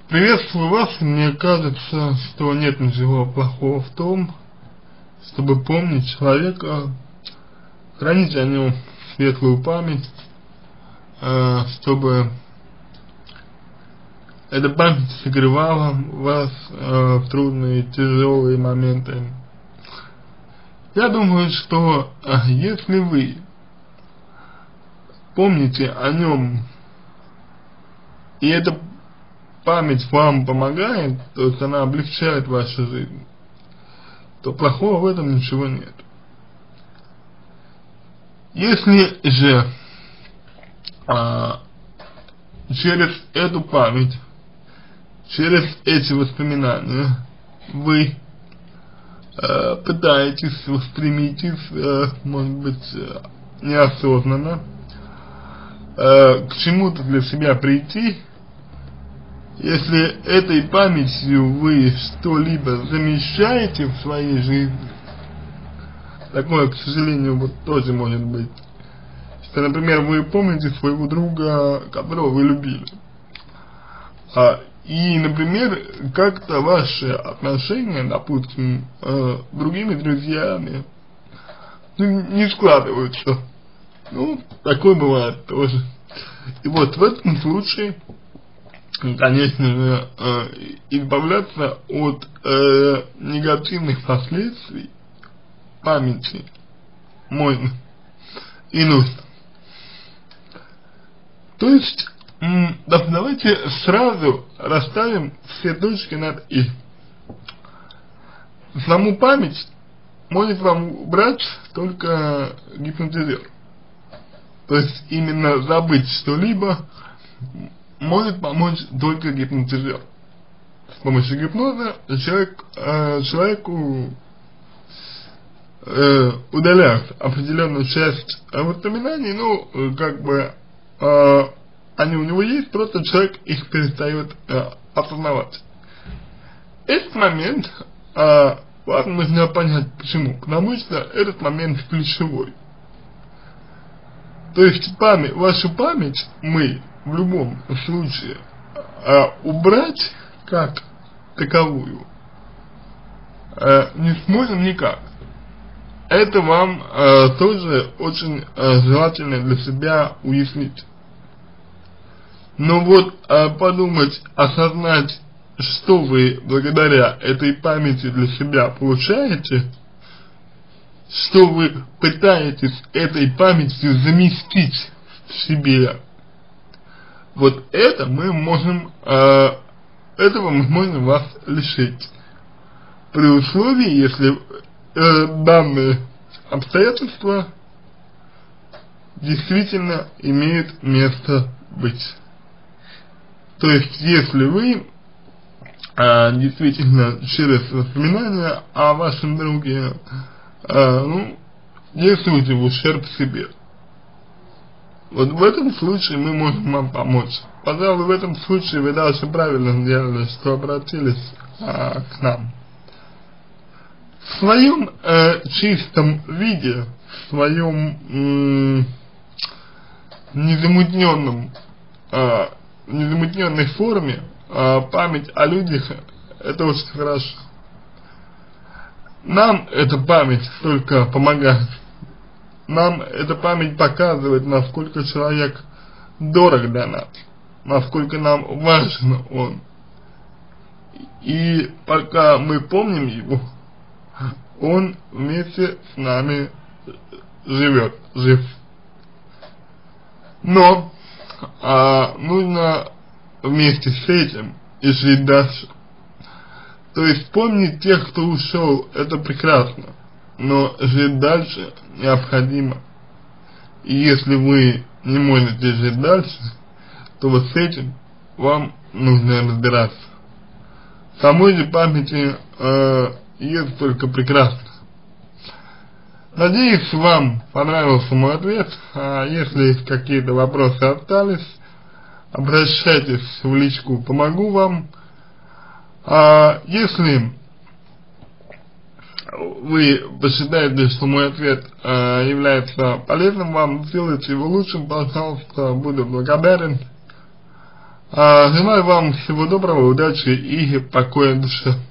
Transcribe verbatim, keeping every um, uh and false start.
Приветствую вас. Мне кажется, что нет ничего плохого в том, чтобы помнить человека, хранить о нем светлую память, э, чтобы эта память согревала вас э, в трудные, тяжелые моменты. Я думаю, что э, если вы помните о нем, и эта память вам помогает, то есть она облегчает вашу жизнь, то плохого в этом ничего нет. Если же а, через эту память, через эти воспоминания вы а, пытаетесь, стремитесь, а, может быть, неосознанно а, к чему-то для себя прийти, если этой памятью вы что-либо замещаете в своей жизни, такое, к сожалению, вот тоже может быть, что, например, вы помните своего друга, которого вы любили, а, и, например, как-то ваши отношения, допустим, э, с другими друзьями, ну, не складываются. Ну, такое бывает тоже. И вот в этом случае, конечно же, э, избавляться от э, негативных последствий памяти можно и нужно. То есть, да, давайте сразу расставим все точки над «и». Саму память может вам убрать только гипнотизер. То есть, именно забыть что-либо может помочь только гипнотизер. С помощью гипноза человек, э, человеку э, удаляют определенную часть воспоминаний, ну, как бы, э, они у него есть, просто человек их перестает э, осознавать. Этот момент э, вам нужно понять почему, потому что этот момент ключевой. То есть память, вашу память мы в любом случае э, убрать как таковую э, не сможем никак. Это вам э, тоже очень э, желательно для себя уяснить. Но вот э, подумать, осознать, что вы благодаря этой памяти для себя получаете, что вы пытаетесь этой памятью заместить в себе, вот это мы можем, э, этого мы можем вас лишить. При условии, если э, данные обстоятельства действительно имеют место быть. То есть, если вы э, действительно через воспоминания о вашем друге э, ну, действуете в ущерб себе. Вот в этом случае мы можем вам помочь. Пожалуй, в этом случае вы даже правильно сделали, что обратились а, к нам. В своем э, чистом виде, в своем м, незамутненном, э, незамутненной форме э, память о людях — это очень хорошо. Нам эта память только помогает. Нам эта память показывает, насколько человек дорог для нас, насколько нам важен он. И пока мы помним его, он вместе с нами живет, жив. Но а, нужно вместе с этим и жить дальше. То есть помнить тех, кто ушел, это прекрасно. Но жить дальше необходимо. И если вы не можете жить дальше, то вот с этим вам нужно разбираться. В самой же памяти э, есть только прекрасно. Надеюсь, вам понравился мой ответ. А если есть какие-то вопросы остались, обращайтесь в личку, помогу вам. А если вы посчитаете, что мой ответ э, является полезным вам, сделайте его лучшим, пожалуйста, буду благодарен. А, желаю вам всего доброго, удачи и покоя душе.